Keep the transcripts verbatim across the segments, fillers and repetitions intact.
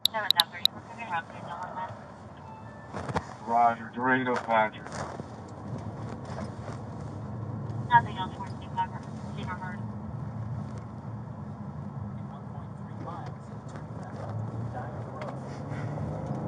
seven ten thirty for Cooking Road, please don't let Roger, Dorado Patrick. Nothing else for Steve Harvard. Steve Harvard. one point three miles, turn left onto Diamond Road.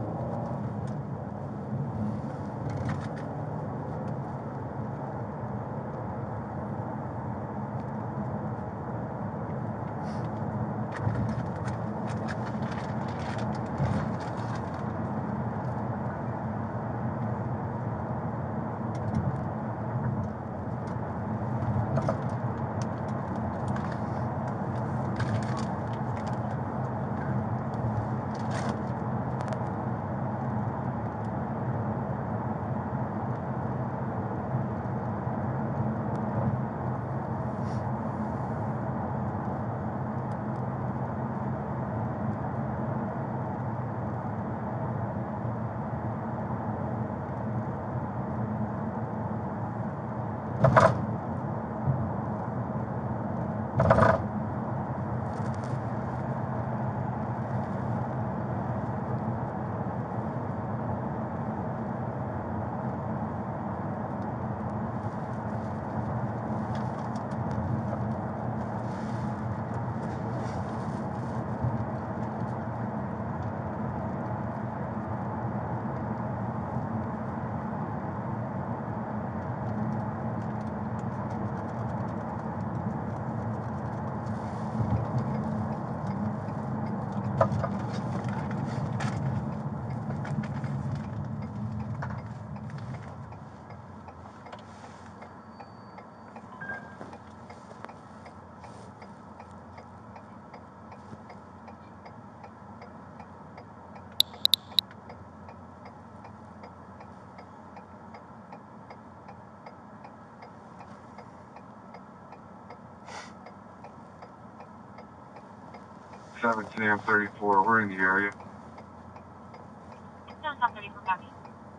seven Sam thirty-four, we're in the area. seven ten thirty for Copy.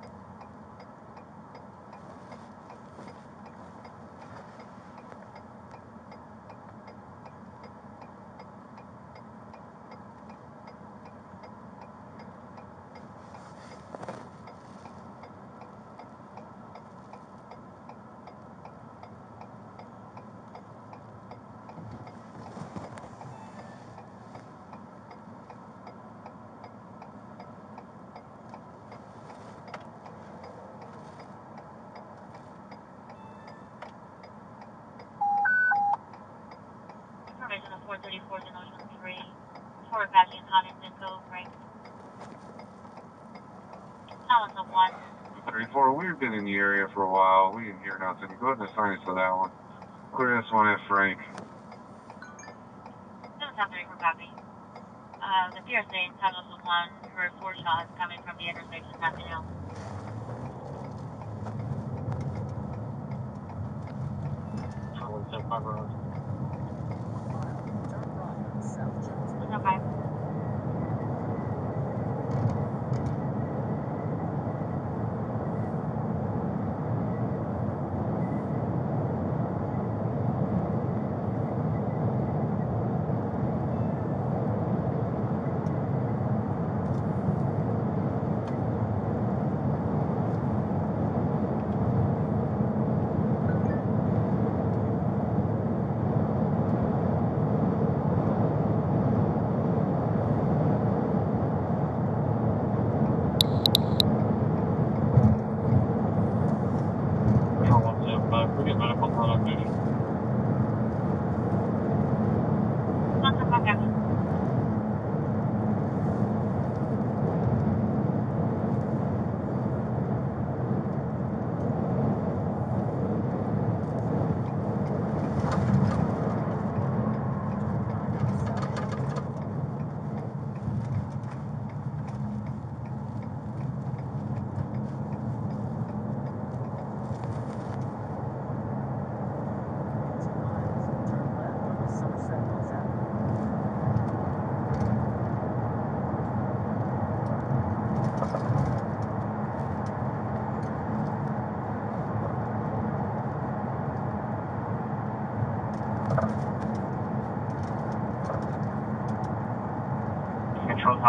Information of four thirty-four in Ocean three. four Apache in Huntington Cove, right? Silence of one. thirty-four, we've been in the area for a while. We didn't hear nothing. Go ahead and assign us to that one. Clear this one at Frank. seven ten thirty for Copy. Uh, the P R C in Silence of one for four shots coming from the intersection, nothing else. Highway ten five road. One mile, turn right, South Jones. Okay.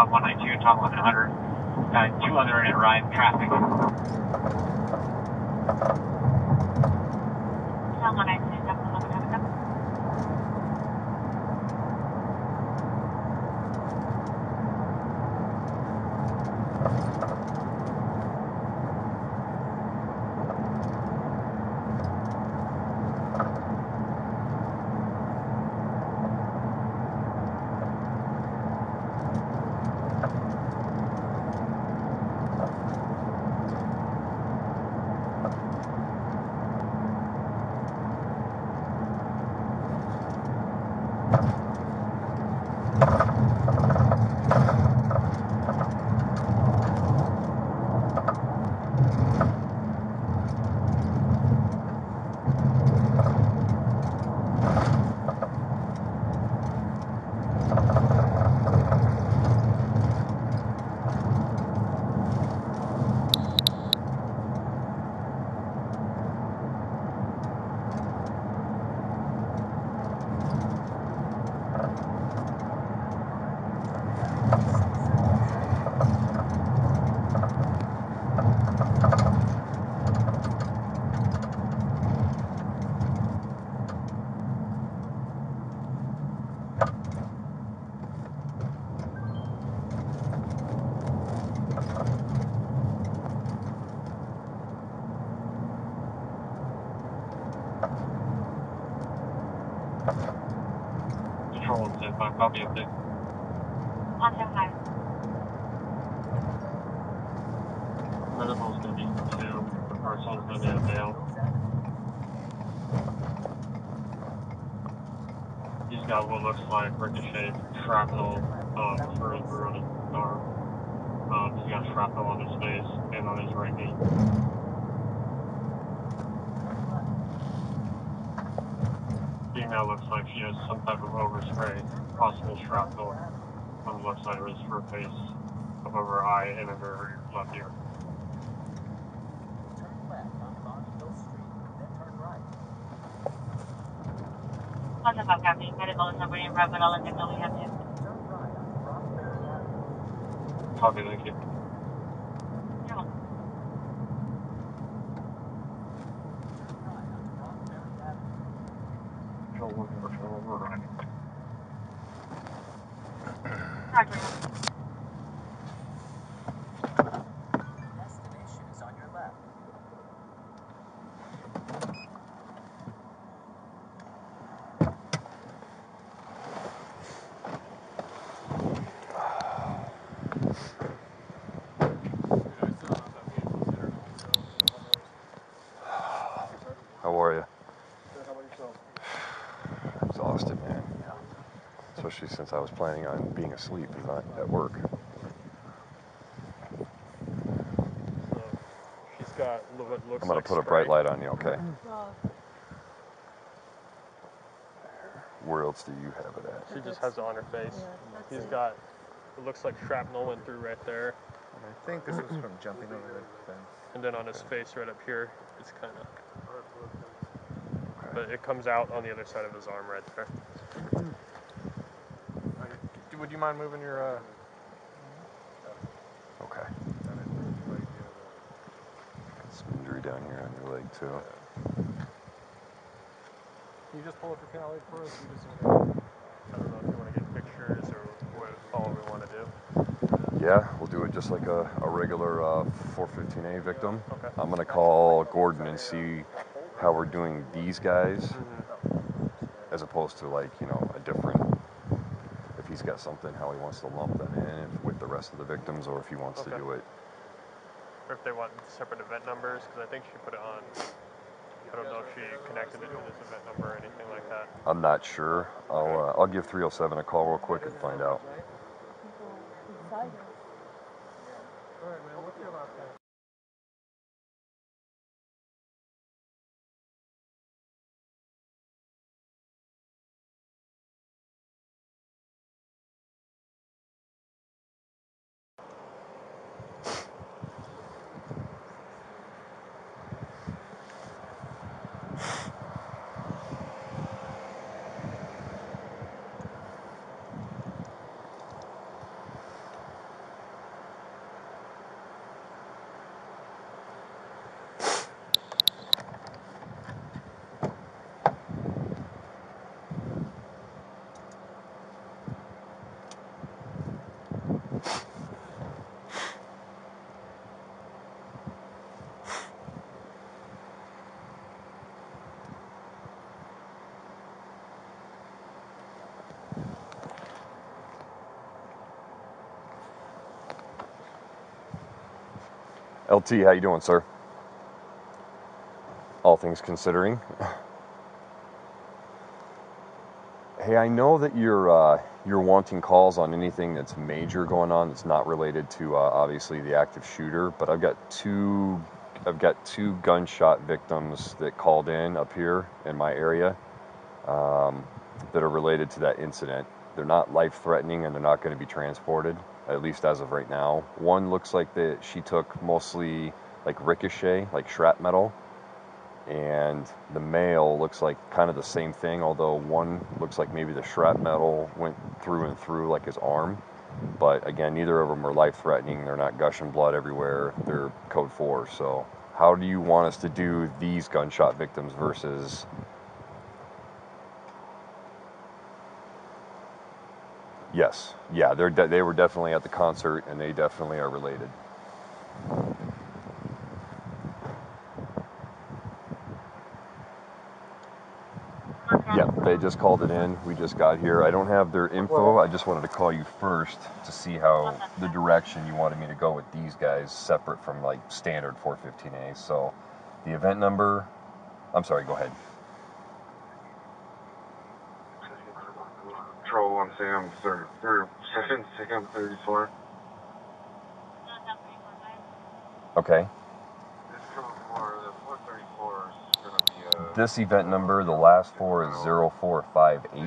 Top one ninety-two, top eleven hundred. Uh, two other in ride traffic. Top one ninety-two, top eleven hundred. Control one seven five, copy update. On to high. Medical's going to be two, the person's going to be a male. He's got what looks like ricochet shrapnel um, through and through on his arm. Um, he's got shrapnel on his face and on his right knee. Female looks like she has some type of overspray, possible shrapnel on the left side of his her face, above her eye and under her left ear. Turn left on Bonneville Street, then turn right. On to five, copy. Medical is over in Rapid, I'll let them know we have to. Turn right on Roxbury Avenue. Copy, thank you. You're welcome. Turn right on Roxbury Avenue. Control one, control one, right. Roger. Destination is on your left. How are you? Good, how about yourself? Exhausted, man. Especially since I was planning on being asleep and not at work. So, she's got what looks I'm gonna like put a spray. bright light on you, okay? Where else do you have it at? She just has it on her face. He's got, it looks like shrapnel went through right there. And I think this was from jumping over the fence. And then on his face right up here, it's kind of, Okay. but it comes out on the other side of his arm right there. Would you mind moving your, uh... Okay. Some injury down here on your leg, too. Can you just pull up your canal light for us? We just... I don't know if you want to get pictures or what all we want to do. Yeah, we'll do it just like a, a regular uh, four fifteen A victim. Okay. I'm gonna call Gordon and see how we're doing these guys, Mm-hmm. as opposed to like, you know, a different, if he's got something, how he wants to lump them in with the rest of the victims, or if he wants Okay. to do it. Or if they want separate event numbers, because I think she put it on. I don't know if she connected it to this event number or anything like that. I'm not sure. I'll uh, I'll give three oh seven a call real quick and find out. Alright, man, what's your last name? L T, how you doing, sir? All things considering. Hey, I know that you're uh, you're wanting calls on anything that's major going on that's not related to uh, obviously the active shooter, but I've got two I've got two gunshot victims that called in up here in my area um, that are related to that incident. They're not life-threatening and they're not going to be transported, at least as of right now. One looks like that she took mostly like ricochet, like shrapnel. And the male looks like kind of the same thing, although one looks like maybe the shrapnel went through and through like his arm. But again, neither of them are life-threatening. They're not gushing blood everywhere. They're code four. So how do you want us to do these gunshot victims versus... Yes. Yeah, they're de- they were definitely at the concert, and they definitely are related. Yeah, they just called it in. We just got here. I don't have their info. I just wanted to call you first to see how the direction you wanted me to go with these guys, separate from like standard four fifteen A. So the event number, I'm sorry, go ahead. Control one, Sam, third, third, second, second, thirty-four. Okay. This code four, the four thirty-four is going to be a... This event number, the last four is zero four five eight.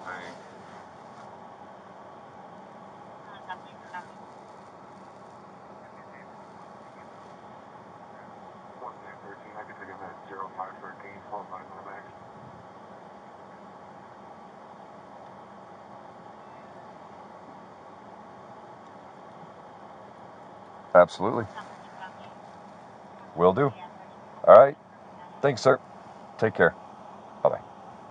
I can take it at zero five thirteen, followed by my back. Absolutely. Will do. All right. Thanks, sir. Take care. Bye-bye.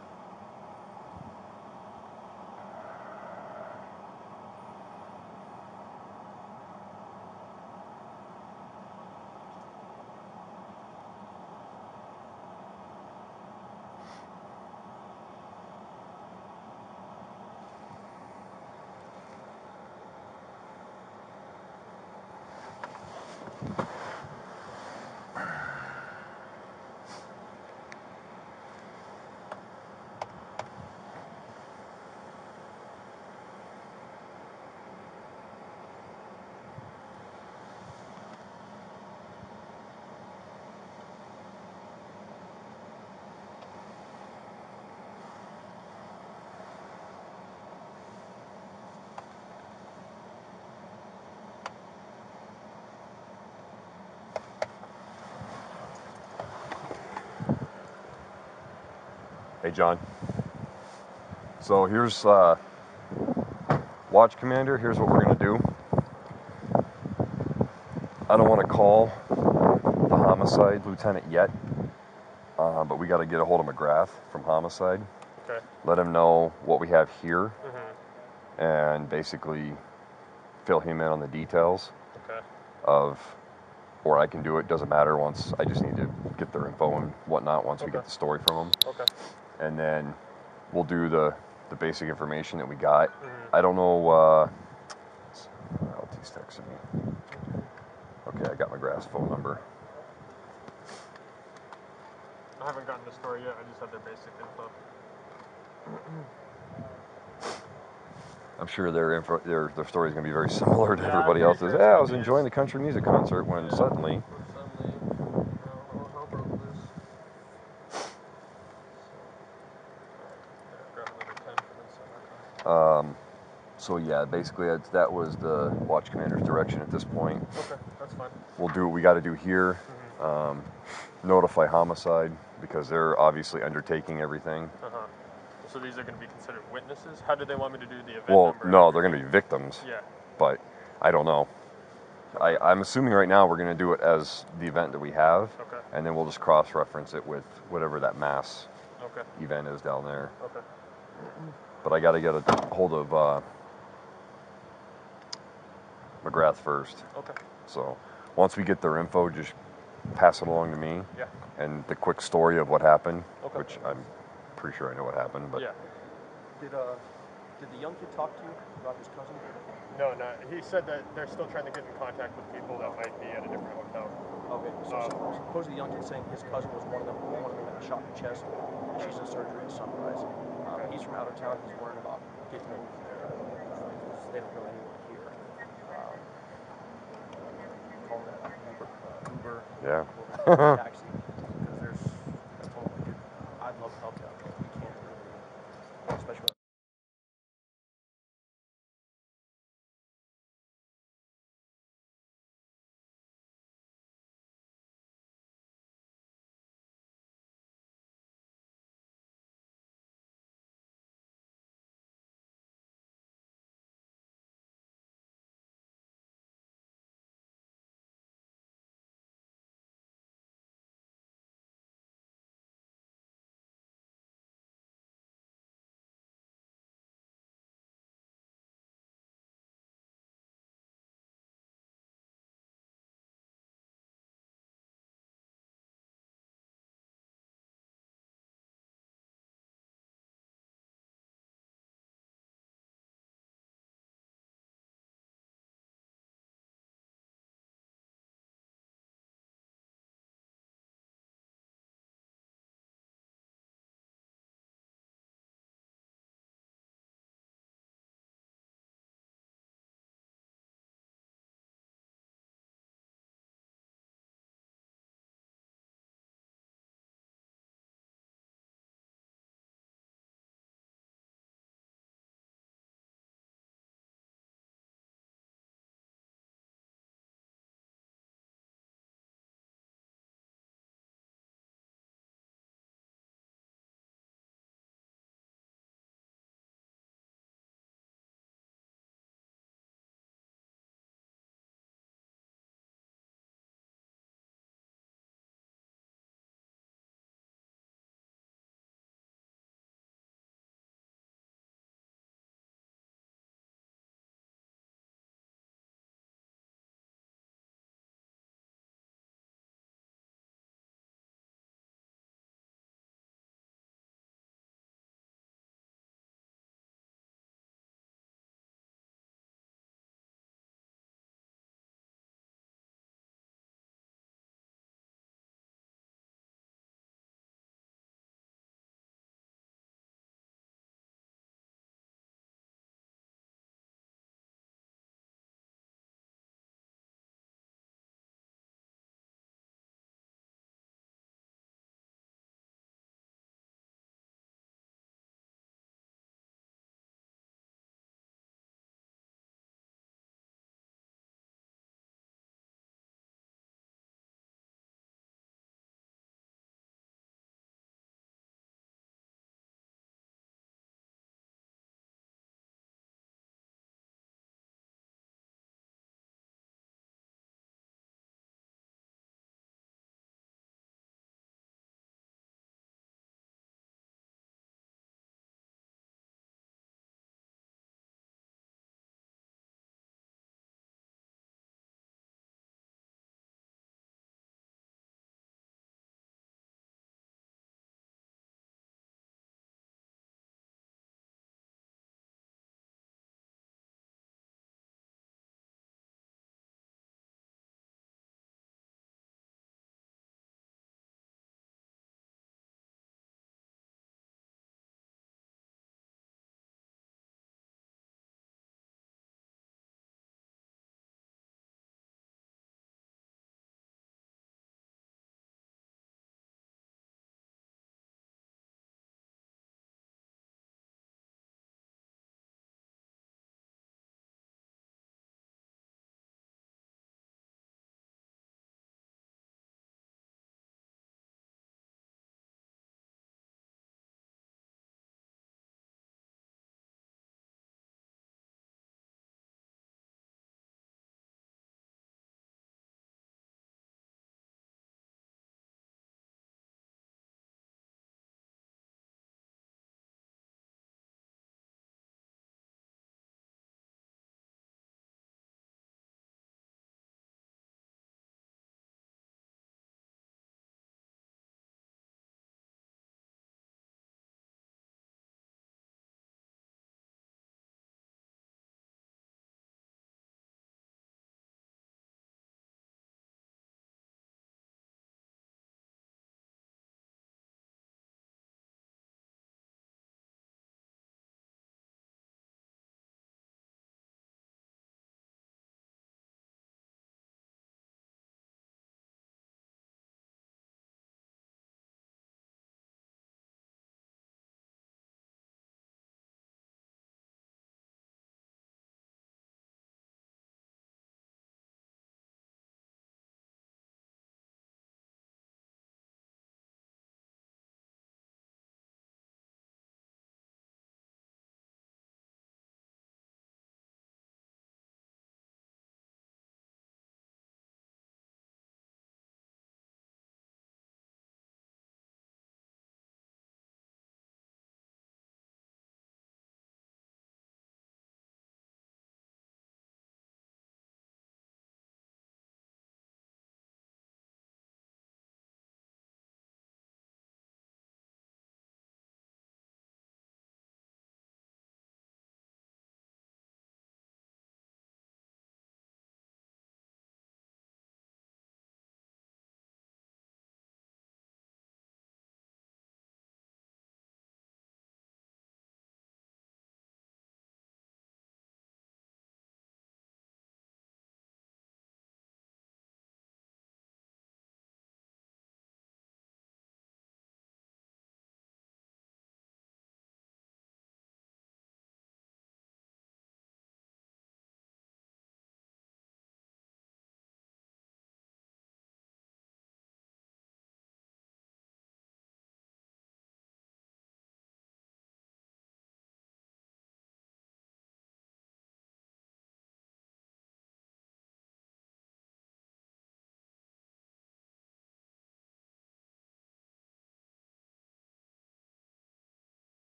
Hey, John. So here's uh, Watch Commander. Here's what we're going to do. I don't want to call the homicide lieutenant yet, uh, but we got to get a hold of McGrath from homicide. Okay. Let him know what we have here, Mm-hmm. and basically fill him in on the details Okay. of, or I can do it, doesn't matter. Once I just need to get their info and whatnot once we Okay. get the story from them. Okay. And then we'll do the, the basic information that we got. Mm-hmm. I don't know, uh, L T's texting me. Okay, I got McGrath's phone number. I haven't gotten the story yet. I just have their basic info. I'm sure their info, their their story is going to be very similar to Yeah, everybody I'm else's. pretty sure Yeah, I it's was gonna be enjoying as- the country music concert when Yeah. suddenly. Suddenly, I don't know how broke this. So, grab another pen for this one. Um, so yeah, basically that's, that was the Watch Commander's direction at this point. Okay, that's fine. We'll do what we got to do here. Mm-hmm. Um, notify homicide because they're obviously undertaking everything. Uh-huh. So these are going to be considered witnesses? How did they want me to do the event Well, number? no, they're going to be victims. Yeah. But I don't know. I, I'm assuming right now we're going to do it as the event that we have, Okay. and then we'll just cross-reference it with whatever that mass Okay. event is down there. Okay. But I got to get a hold of uh, McGrath first. Okay. So once we get their info, just pass it along to me. Yeah. And the quick story of what happened, Okay. which I'm pretty sure I know what happened. But yeah. Did uh Did the young kid talk to you about his cousin? No, no. He said that they're still trying to get in contact with people that might be at a different hotel. Okay, so Um, supposedly the young kid saying his cousin was one of them. One of them had a shot in the chest. She's in surgery at Sunrise. Um, he's from out of town. He's worried about getting over there because they don't know anyone here. Um, call that Uber, uh, Uber, Yeah. or taxi.